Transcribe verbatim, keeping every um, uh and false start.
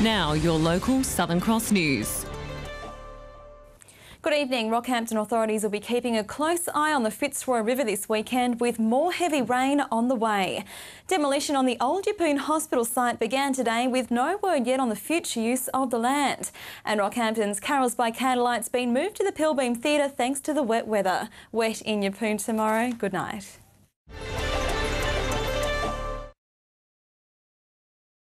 Now your local Southern Cross news. Good evening. Rockhampton authorities will be keeping a close eye on the Fitzroy River this weekend with more heavy rain on the way. Demolition on the old Yeppoon Hospital site began today with no word yet on the future use of the land. And Rockhampton's Carols by Candlelight's been moved to the Pilbeam Theatre thanks to the wet weather. Wet in Yeppoon tomorrow. Good night.